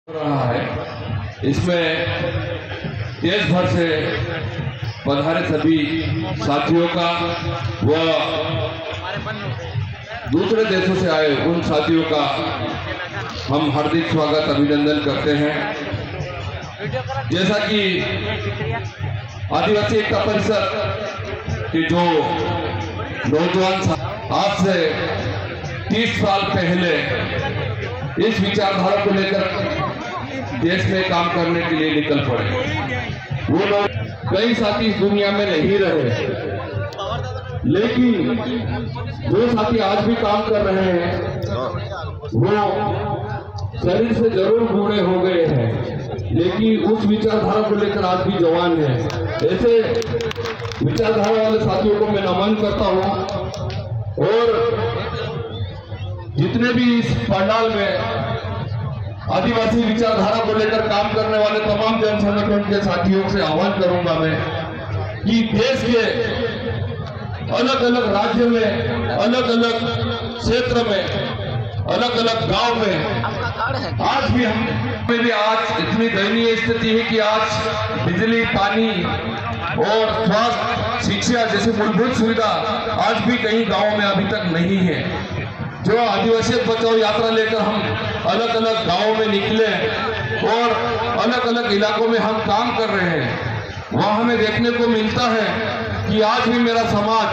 रहा है। इसमें देश भर से पधारे सभी साथियों का व दूसरे देशों से आए उन साथियों का हम हार्दिक स्वागत अभिनंदन करते हैं। जैसा कि आदिवासी एकता परिषद के जो नौजवान आज से 30 साल पहले इस विचारधारा को लेकर देश में काम करने के लिए निकल पड़े। वो लोग कई साथी इस दुनिया में नहीं रहे, लेकिन जो साथी आज भी काम कर रहे हैं वो शरीर से जरूर बूढ़े हो गए हैं, लेकिन उस विचारधारा को लेकर आज भी जवान है। ऐसे विचारधारा वाले साथियों को मैं नमन करता हूँ और जितने भी इस पंडाल में आदिवासी विचारधारा को लेकर काम करने वाले तमाम जन संगठन के साथियों से आह्वान करूंगा मैं कि देश के अलग अलग राज्य में, अलग अलग क्षेत्र में, अलग अलग गांव में आज भी हम आज इतनी दयनीय स्थिति है कि आज बिजली, पानी और स्वास्थ्य, शिक्षा जैसी मूलभूत सुविधा आज भी कई गांवों में अभी तक नहीं है। जो आदिवासी बचाओ यात्रा लेकर हम अलग अलग गांवों में निकले और अलग अलग इलाकों में हम काम कर रहे हैं, वहां हमें देखने को मिलता है कि आज भी मेरा समाज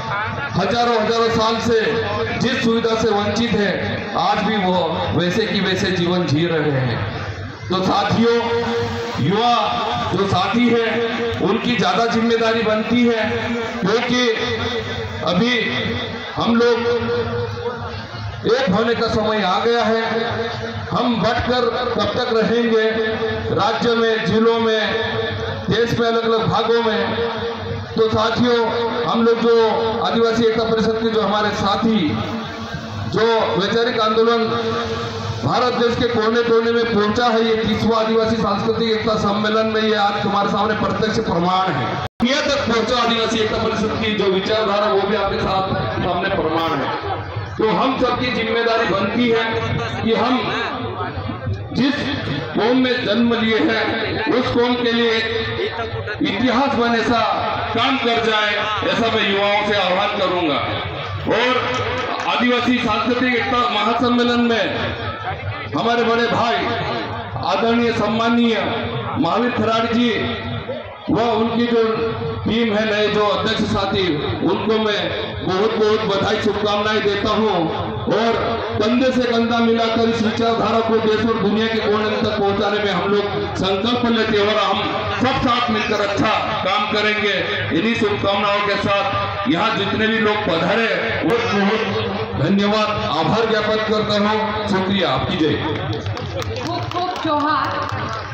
हजारों साल से जिस सुविधा से वंचित है आज भी वो वैसे की वैसे जीवन जी रहे हैं। तो साथियों, युवा जो साथी है उनकी ज्यादा जिम्मेदारी बनती है, क्योंकि अभी हम लोग एक होने का समय आ गया है। हम बटकर कब तक रहेंगे? राज्य में, जिलों में, देश में, अलग अलग भागों में। तो साथियों, हम लोग जो आदिवासी एकता परिषद के जो हमारे साथी जो वैचारिक आंदोलन भारत देश के कोने कोने में पहुंचा है, ये 30वां आदिवासी सांस्कृतिक एकता सम्मेलन में ये आज तुम्हारे सामने प्रत्यक्ष प्रमाण है। दुनिया तक पहुंचा आदिवासी एकता परिषद की जो विचारधारा वो भी आपके सामने प्रमाण है। तो हम सबकी जिम्मेदारी बनती है कि हम जिस कौम में जन्म लिए हैं उस कौम के लिए इतिहास बने सा काम कर जाए, ऐसा मैं युवाओं से आह्वान करूंगा। और आदिवासी सांस्कृतिक एकता महासम्मेलन में हमारे बड़े भाई आदरणीय सम्माननीय महावीर खराड़ी जी व उनकी जो टीम है, नए जो अध्यक्ष साथी, उनको मैं बहुत बहुत बधाई, शुभकामनाएं देता हूं। और कंधे से कंधा मिलाकर इस विचारधारा को देश और दुनिया के कोने तक पहुंचाने में हम लोग संकल्प लेते और हम सब साथ मिलकर अच्छा काम करेंगे। इन्हीं शुभकामनाओं के साथ यहाँ जितने भी लोग पधारे बहुत बहुत धन्यवाद, आभार ज्ञापन करता हूँ। शुक्रिया, आपकी जय। खूब खूब जोहार।